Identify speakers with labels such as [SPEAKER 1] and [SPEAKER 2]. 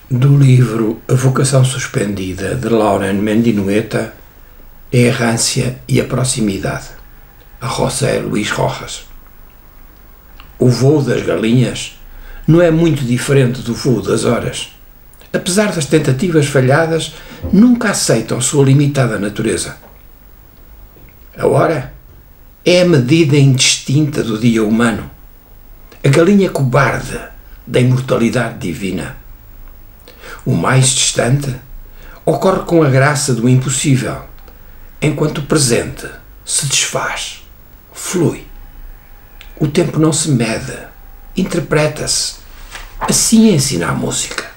[SPEAKER 1] Do livro A Vocação Suspendida, de Lauren Mendinoeta, A Errância e a Proximidade, a José Luís Rojas. O voo das galinhas não é muito diferente do voo das horas. Apesar das tentativas falhadas, nunca aceitam sua limitada natureza. A hora é a medida indistinta do dia humano, a galinha cobarde da imortalidade divina. O mais distante ocorre com a graça do impossível, enquanto o presente se desfaz, flui. O tempo não se mede, interpreta-se. Assim ensina a música.